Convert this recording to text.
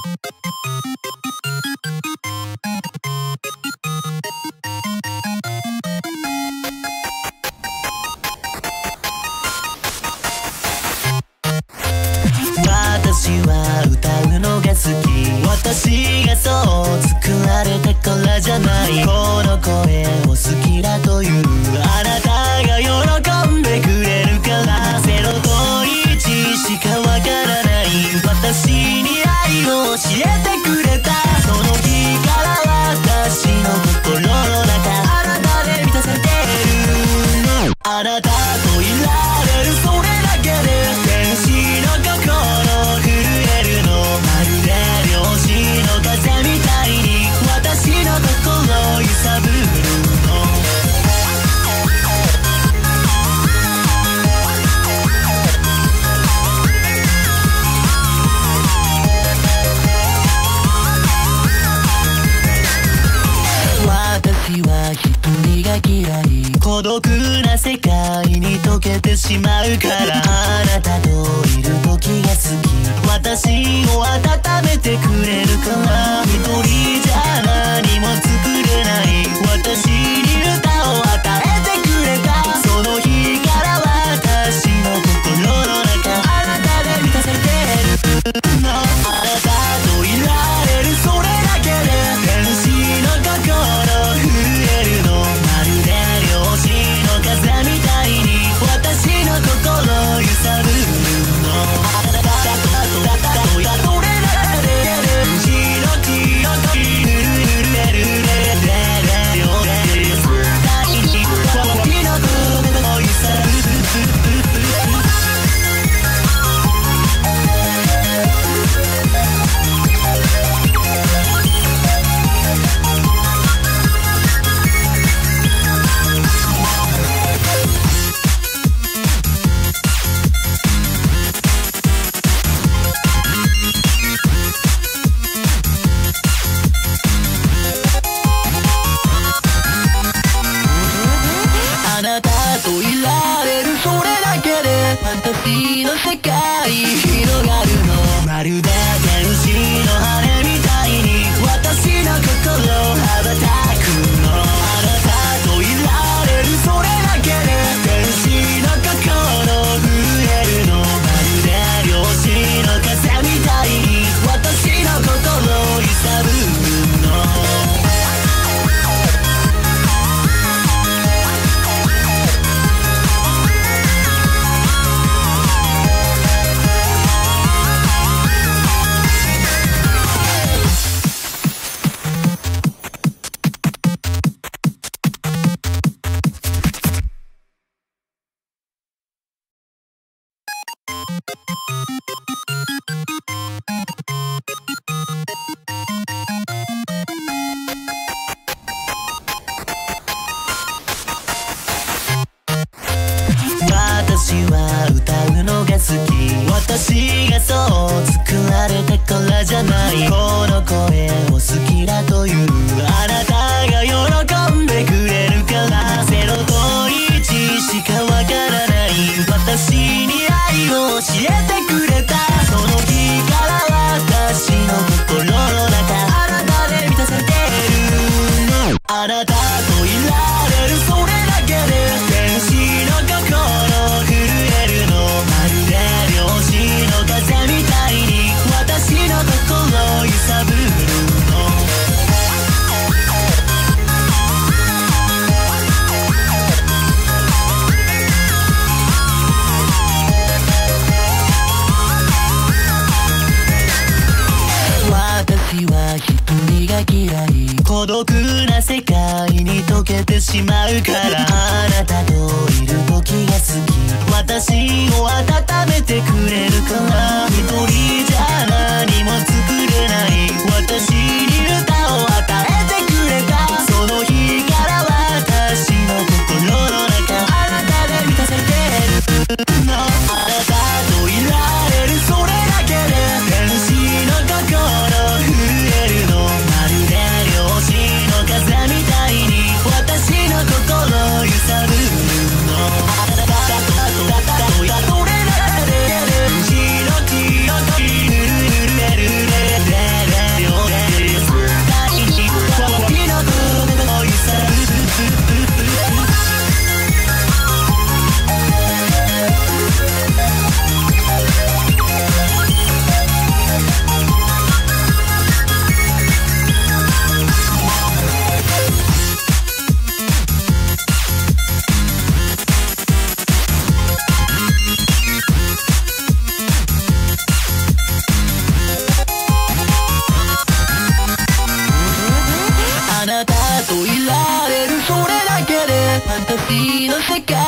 私は歌うのが好き。私がそう作られたからじゃない。この声を好きだというあなたが喜んでくれるから。0と1しかわからない私に愛を教えてくれた。その日から私の心の中あなたで満たされてる。あなたといられるそれだけで天使の心震えるの。まるで漁師の風みたいに私の心を揺さぶるの。私は一人が嫌い。孤独な世界に溶けてしまうから。あなたといる時が好き。私を温めてくれるから。一人じゃ何も作れない私に歌を与えてくれた。その日から私の心の中あなたで満たされてるの。あなたといられるそれだけで天使の心震えるの。まるで漁師の風みたいに私の心を揺さぶるの。あなたとやどれだけで天使の気を震える私の心を揺さぶる。あなたといられるそれだけでファンタジーの世界広がるの。まるで天使の羽みたいに私の心を羽ばたくの。あなたといられるそれだけで天使の心震えるの。まるで漁師の風みたいに私の心を揺さぶるの。私は歌うのが好き。私がそう作られたからじゃない。この声を好きだというあなたが喜んでくれるから。0と1しかわからない私に愛を教えてくれた。その日から私の心の中あなたで満たされてる。あなたといられるそれだけで天使の心震えるの。まるで漁師の風みたいに私の心を揺さぶるの。私は一人が嫌い。孤独な世界に溶けてしまうから。あなたといる時が好き。私を温めてくれるから。一人じゃ何も作れない私に歌を与えてくれた。その日から私の心の中あなたで満たされてるの。あなたといられるそれだけで天使の心震えるの。まるで漁師の風みたいに私の心を揺さぶるの。あなたとやどれだけで天使の気を震える世界